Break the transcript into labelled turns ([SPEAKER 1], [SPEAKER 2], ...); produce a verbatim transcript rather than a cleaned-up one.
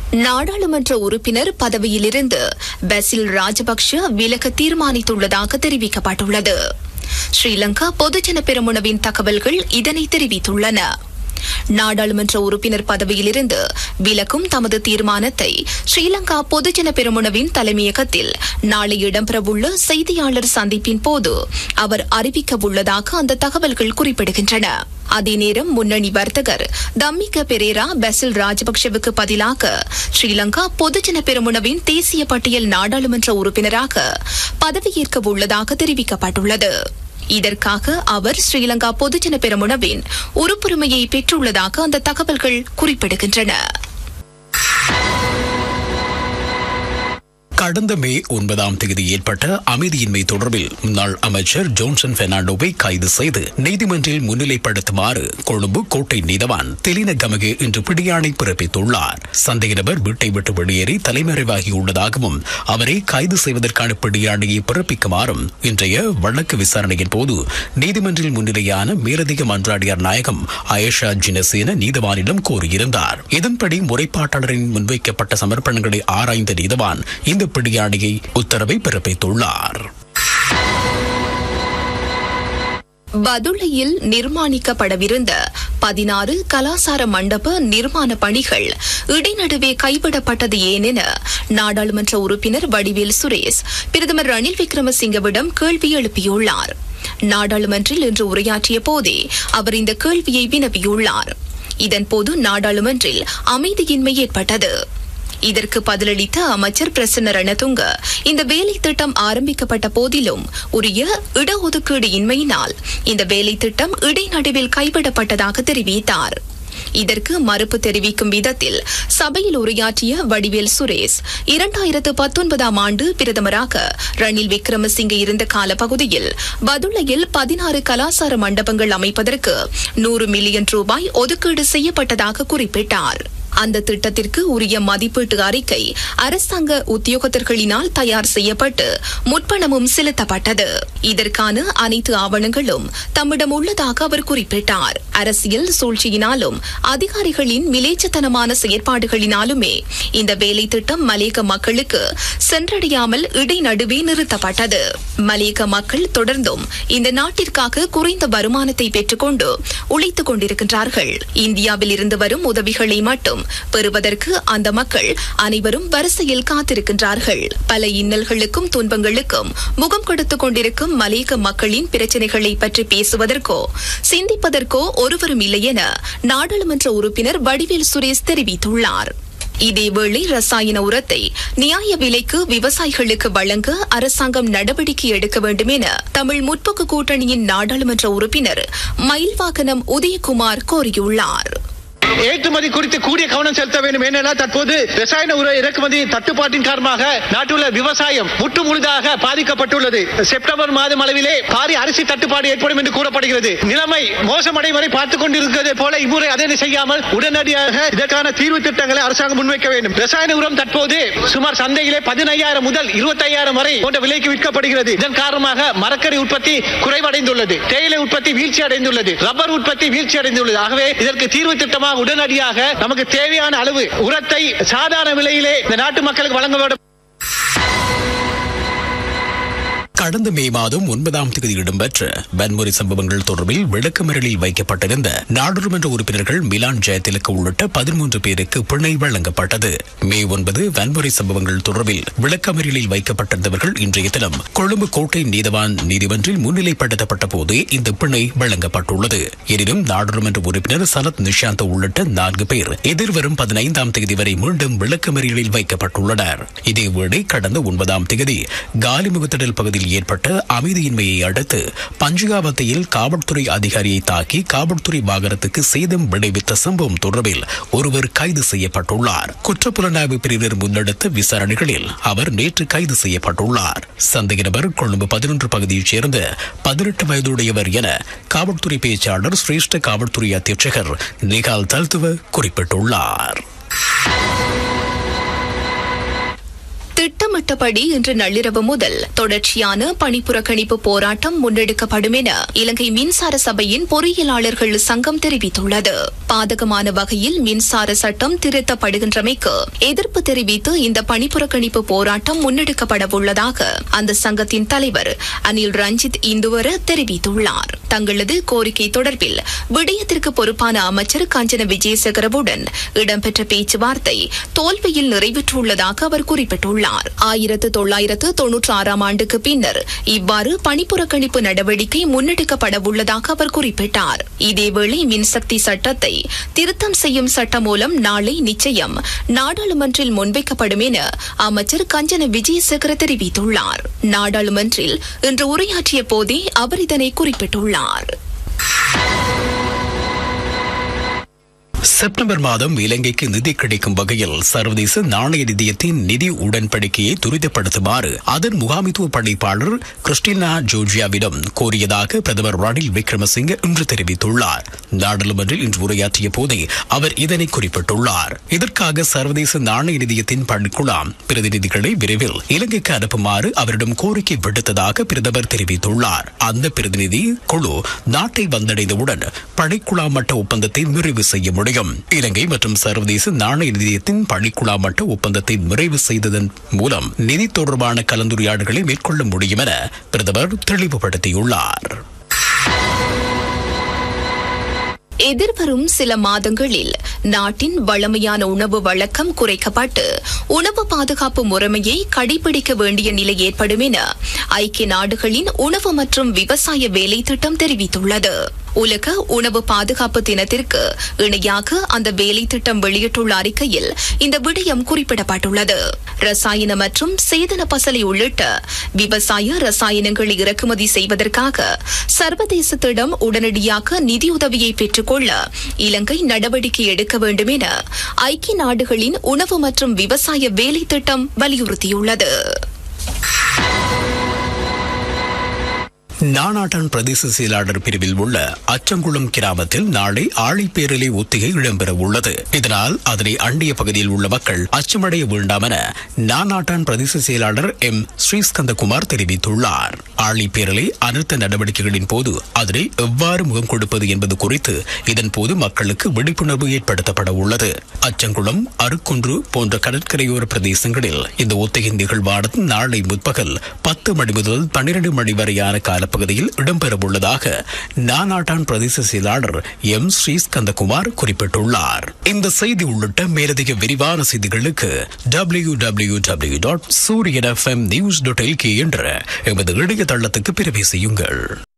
[SPEAKER 1] நாடாளுமன்ற உறுப்பினர் பதவியிலிருந்து பசில் ராஜபக்ஷ விலக தீர்மானித்துள்ளதாக தெரிவிக்கப்பட்டுள்ளது. ஸ்ரீலங்கா பொதுஜன பெரமுனவின் தகவல்கள் இதனை தெரிவித்துள்ளன. நாடாளுமன்ற உறுப்பினர் பதவியிலிருந்து விலக்கும் தமது தீர்மானத்தை ஸ்ரீலங்கா பொதுஜன பெரமுனவின் தலைமையகத்தில் நாளை இடம்பெறவுள்ள செய்தியாளர் சந்திப்பின் போது அவர் அறிவிக்க உள்ளதாக அந்த தகவல்கள் குறிப்பிடுகின்றன. அதே நேரம் முன்னணி வர்த்தகர் தம்மிக பெரேரா பசில் ராஜபக்ஷவுக்கு பதிலாக ஸ்ரீலங்கா பொதுஜன பெரமுனவின் தேசிய பட்டியல் நாடாளுமன்ற உறுப்பினராக பதவியேற்க உள்ளதாக தெரிவிக்கப்பட்டுள்ளது. இதற்காக அவர் ஸ்ரீலங்கா பொதுஜன பெரமுனவின் உறுப்புரிமையை பெற்றுள்ளதாக அந்த தகவல்கள் குறிப்பிடுகின்றன.
[SPEAKER 2] கடந்த மே ஒன்பதாம் தேதி ஏற்பட்ட அமைதியின்மை தொடர்பில் முன்னாள் அமைச்சர் ஜோன்சன் பெர்னாண்டோவை கைது செய்து நீதிமன்றில் முன்னிலைப்படுத்துமாறு கொழும்பு கோட்டை நீதவான் தெலின கமகே இன்று பிடியாணை பிறப்பித்துள்ளார். சந்தேக நபர் வீட்டை விட்டு வெளியேறி தலைமறைவாகியுள்ளதாகவும் அவரை கைது செய்வதற்கான பிடியாணையை பிறப்பிக்குமாறும் இன்றைய வழக்கு விசாரணையின் போது நீதிமன்றில் முன்னிலையான மேலதிக மன்றாடியார் நாயகம் அயேஷா ஜினசேன நீதவானிடம் கோரியிருந்தார். இதன்படி முறைப்பாட்டாளரின் முன்வைக்கப்பட்ட சமர்ப்பணங்களை ஆராய்ந்த நீதவான் இந்த பிடியாணையை உத்தரவை பிறப்பித்துள்ளார்.
[SPEAKER 1] பதுளையில் நிர்மாணிக்கப்படவிருந்த பதினாறு கலாசார மண்டப நிர்மாண பணிகள் இடைநடுவே கைவிடப்பட்டது ஏன் என நாடாளுமன்ற உறுப்பினர் வடிவேல் சுரேஷ் பிரதமர் ரணில் விக்ரமசிங்கவிடம் கேள்வி எழுப்பியுள்ளார். நாடாளுமன்றில் இன்று உரையாற்றிய போதே அவர் இந்த கேள்வியை வினவியுள்ளார். இதன்போது நாடாளுமன்றில் அமைதியின்மை ஏற்பட்டது. இதற்கு பதிலளித்த அமைச்சர் பிரசன்ன ரணதுங்க இந்த வேலை திட்டம் ஆரம்பிக்கப்பட்ட போதிலும் உரிய இடஒதுக்கீடு இன்மையினால் இந்த வேலை திட்டம் இடைநடுவில் கைவிடப்பட்டதாக தெரிவித்தார். இதற்கு மறுப்பு தெரிவிக்கும் விதத்தில் சபையில் உரையாற்றிய வடிவேல் சுரேஷ் இரண்டாயிரத்து பத்தொன்பதாம் ஆண்டு பிரதமராக ரணில் விக்ரமசிங்க இருந்த காலப்பகுதியில் பதுளையில் பதினாறு கலாசார மண்டபங்கள் அமைப்பதற்கு நூறு மில்லியன் ரூபாய் ஒதுக்கீடு செய்யப்பட்டதாக குறிப்பிட்டார். அந்த திட்டத்திற்கு உரிய மதிப்பீட்டு அறிக்கை அரசாங்க உத்தியோகத்தர்களினால் தயார் செய்யப்பட்டு முற்பணமும் செலுத்தப்பட்டது. இதற்கான அனைத்து ஆவணங்களும் தம்மிடம் உள்ளதாக அவர் குறிப்பிட்டார். அரசியல் சூழ்ச்சியினாலும் அதிகாரிகளின் மிலேச்சத்தனமான செயற்பாடுகளினாலுமே இந்த வேலை திட்டம் மலேக மக்களுக்கு சென்றடையாமல் இடைநடுவே நிறுத்தப்பட்டது. மலேக மக்கள் தொடர்ந்தும் இந்த நாட்டிற்காக குறைந்த வருமானத்தை பெற்றுக்கொண்டு உழைத்துக் கொண்டிருக்கின்றார்கள். இந்தியாவில் இருந்து வரும் உதவிகளை மட்டும் பெறுவதற்கு அந்த மக்கள் அனைவரும் வரிசையில் காத்திருக்கின்றார்கள். பல இன்னல்களுக்கும் துன்பங்களுக்கும் முகம் கொடுத்துக் கொண்டிருக்கும் மலேக மக்களின் பிரச்சனைகளை பற்றி பேசுவதற்கோ சிந்திப்பதற்கோ ஒருவரும் இல்லை என நாடாளுமன்ற உறுப்பினர் வடிவேல் சுரேஷ் தெரிவித்துள்ளார். இதேவேளை ரசாயன உரத்தை நியாய விலைக்கு விவசாயிகளுக்கு வழங்க அரசாங்கம் நடவடிக்கை எடுக்க வேண்டும் என தமிழ் முற்போக்கு கூட்டணியின் நாடாளுமன்ற உறுப்பினர் மயில்வாகனம் உதயகுமார் கோரியுள்ளார்.
[SPEAKER 3] ஏற்றுமதி குறித்து கூடிய கவனம் செலுத்த வேண்டும். ஏனென்றால் தற்போது ரசாயன உர இறக்குமதி தட்டுப்பாட்டின் காரணமாக நாட்டுள்ள விவசாயம் முற்று முழுதாக பாதிக்கப்பட்டுள்ளது. செப்டம்பர் மாதம் அளவிலே பாரிய அரிசி தட்டுப்பாடு ஏற்படும் என்று கூறப்படுகிறது. நிலைமை மோசமடையும் வரை பார்த்துக் கொண்டிருக்கிறதை போல இம்முறை அதனை செய்யாமல் உடனடியாக இதற்கான தீர்வு திட்டங்களை அரசாங்கம் முன்வைக்க வேண்டும். ரசாயன உரம் தற்போது சுமார் சந்தையிலே பதினையாயிரம் முதல் இருபத்தி ஐயாயிரம் வரை போன்ற விலைக்கு விற்கப்படுகிறது. இதன் காரணமாக மரக்கறி உற்பத்தி குறைவடைந்துள்ளது, தேயிலை உற்பத்தி வீழ்ச்சி அடைந்துள்ளது, ரப்பர் உற்பத்தி வீழ்ச்சி அடைந்துள்ளது. ஆகவே இதற்கு தீர்வு திட்டமாக உடனடியாக நமக்கு தேவையான அளவு உரத்தை சாதாரண விலையிலே இந்த நாட்டு மக்களுக்கு வழங்க வேண்டும்.
[SPEAKER 2] கடந்த மே மாதம் ஒன்பதாம் தேதி இடம்பெற்ற வன்முறை சம்பவங்கள் தொடர்பில் விளக்கமறியலில் வைக்கப்பட்டிருந்த நாடாளுமன்ற உறுப்பினர்கள் மிலான் ஜெயதிலக உள்ளிட்ட பதிமூன்று பேருக்கு பிணை வழங்கப்பட்டது. மே ஒன்பது வன்முறை சம்பவங்கள் தொடர்பில் விளக்கமறியலில் வைக்கப்பட்டிருந்தவர்கள் இன்றைய தினம் கொழும்பு கோட்டை நீதவான் நீதிமன்றில் முன்னிலைப்படுத்தப்பட்ட போதே இந்த பிணை வழங்கப்பட்டுள்ளது. எனினும் நாடாளுமன்ற உறுப்பினர் சனத் நிஷாந்த் உள்ளிட்ட நான்கு பேர் எதிர்வரும் பதினைந்தாம் தேதி வரை மீண்டும் விளக்கமறியலில் வைக்கப்பட்டுள்ளனர். இதேவேளை கடந்த ஒன்பதாம் தேதி காலிமுகத்திடல் பகுதியில் ஏற்பட்ட அமைதியின்மையை அடுத்து பஞ்சுகாவத்தையில் காவல்துறை அதிகாரியை தாக்கி காவல்துறை வாகனத்துக்கு சேதம் விளைவித்த சம்பவம் தொடர்பில் ஒருவர் கைது செய்யப்பட்டுள்ளார். குற்றப்புலனாய்வு பிரிவினர் முன்னெடுத்த விசாரணைகளில் அவர் நேற்று கைது செய்யப்பட்டுள்ளார். சந்தேக நபர் கொழும்பு பதினொன்று பகுதியைச் சேர்ந்த பதினெட்டு வயதுடையவர் என காவல்துறை பேச்சாளர் சிரேஷ்ட காவல்துறை அத்தியட்சகர் நிகால் தல்துவ குறிப்பிட்டுள்ளார்.
[SPEAKER 1] திட்டம் திட்டமிட்டபடி இன்று நள்ளிரவு முதல் தொடர்ச்சியான பணிப்புறக்கணிப்பு போராட்டம் முன்னெடுக்கப்படும் என இலங்கை மின்சார சபையின் பொறியியலாளர்கள் சங்கம் தெரிவித்துள்ளது. பாதகமான வகையில் மின்சார சட்டம் திருத்தப்படுகின்றமைக்கு எதிர்ப்பு தெரிவித்து இந்த பணிப்புறக்கணிப்பு போராட்டம் முன்னெடுக்கப்பட உள்ளதாக அந்த சங்கத்தின் தலைவர் அனில் ரஞ்சித் இந்துவர தெரிவித்துள்ளார். தங்களது கோரிக்கை தொடர்பில் விடயத்திற்கு பொறுப்பான அமைச்சர் காஞ்சன விஜயசேகரவுடன் இடம்பெற்ற பேச்சுவார்த்தை தோல்வியில் நிறைவேற்றுள்ளதாக அவர் குறிப்பிட்டுள்ளார். ஆயிரத்து தொள்ளாயிரத்து தொன்னூற்றி ஆறாம் ஆண்டுக்கு பின்னர் இவ்வாறு பணிப்புறக்கணிப்பு நடவடிக்கை முன்னெடுக்கப்பட உள்ளதாக அவர் குறிப்பிட்டார். இதேவேளை மின்சக்தி சட்டத்தை திருத்தம் செய்யும் சட்டம் மூலம் நாளை நிச்சயம் நாடாளுமன்றில் முன்வைக்கப்படும் என அமைச்சர் கஞ்சன விஜயசேகர தெரிவித்துள்ளார். நாடாளுமன்றில் இன்று உரையாற்றிய போதே அவர் இதனை குறிப்பிட்டுள்ளார்.
[SPEAKER 2] செப்டம்பர் மாதம் இலங்கைக்கு நிதி கிடைக்கும் வகையில் சர்வதேச நாணய நிதியத்தின் நிதி உடன்படிக்கையை துரிதப்படுத்துமாறு அதன் முகாமித்துவ பணிப்பாளர் கிறிஸ்டினா ஜோர்ஜியாவிடம் கோரியதாக பிரதமர் ரணில் விக்ரமசிங்க இன்று தெரிவித்துள்ளார். நாடாளுமன்றில் இன்று உரையாற்றிய போதே அவர் இதனை குறிப்பிட்டுள்ளார். இதற்காக சர்வதேச நாணய நிதியத்தின் பணிக்குழாம் பிரதிநிதிகளை விரைவில் இலங்கைக்கு அனுப்புமாறு அவரிடம் கோரிக்கை விடுத்ததாக பிரதமர் தெரிவித்துள்ளார். அந்த பிரதிநிதி குழு நாட்டை வந்தடைந்தவுடன் பணிக்குழாம் மட்ட ஒப்பந்தத்தை நிறைவு செய்ய முடியும். இலங்கை மற்றும் சர்வதேச நாணய நிதியத்தின் பணிக்குழா மட்ட ஒப்பந்தத்தை நிறைவு செய்ததன் மூலம் நிதி தொடர்பான கலந்துரையாடல்களை மேற்கொள்ள முடியும் என பிரதமர் தெளிவுபடுத்தியுள்ளார்.
[SPEAKER 1] எதிர்வரும் சில மாதங்களில் நாட்டின் வழமையான உணவு வழக்கம் குறைக்கப்பட்டு உணவு பாதுகாப்பு முறைமையை கடைபிடிக்க வேண்டிய நிலை ஏற்படும் என ஐக்கிய நாடுகளின் உணவு மற்றும் விவசாய வேலை திட்டம் தெரிவித்துள்ளது. உலக உணவு பாதுகாப்பு தினத்திற்கு இணையாக அந்த வேலை திட்டம் வெளியிட்டுள்ள அறிக்கையில் இந்த விடயம் குறிப்பிடப்பட்டுள்ளது. ரசாயன மற்றும் சேதன பசலை உள்ளிட்ட விவசாய ரசாயனங்களை இறக்குமதி செய்வதற்காக சர்வதேசத்திடம் உடனடியாக நிதியுதவியை பெற்றுக்கொள்ள இலங்கை நடவடிக்கை எடுக்க வேண்டும் என ஐக்கிய நாடுகளின் உணவு மற்றும் விவசாய வேலை திட்டம் வலியுறுத்தியுள்ளது.
[SPEAKER 2] நானாட்டான் பிரதேச செயலாளர் பிரிவில் உள்ள அச்சங்குளம் கிராமத்தில் நாளை ஆழிப்பேரலை ஒத்திகை இடம்பெற உள்ளது. இதனால் அதனை அண்டிய பகுதியில் உள்ள மக்கள் அச்சமடைய வேண்டாம் என நானாட்டான் பிரதேச செயலாளர் எம் ஸ்ரீஸ்கந்தகுமார் தெரிவித்துள்ளார். ஆழிப்பேரலை அனர்த்த நடவடிக்கைகளின் போது அதனை எவ்வாறு முகம் கொடுப்பது என்பது குறித்து இதன் போது மக்களுக்கு விழிப்புணர்வு ஏற்படுத்தப்பட உள்ளது. அச்சங்குளம், அருக்குன்று போன்ற கடற்கரையோர பிரதேசங்களில் இந்த ஒத்திகை நிகழ்வானது நாளை முற்பகல் பத்து மணி முதல் பன்னிரண்டு மணி வரையான கால பகுதியில் இடம்பெறவுள்ளதாக நானாட்டான் பிரதேச செயலாளர் எம் ஸ்ரீஸ்கந்தகுமார் குறிப்பிட்டுள்ளார். இந்த செய்தி உள்ளிட்ட மேலதிக விரிவான செய்திகளுக்கு W W W dot Sooriyan F M news dot L K என்ற எமது இணையதளத்துக்கு பிரவேசியுங்கள்.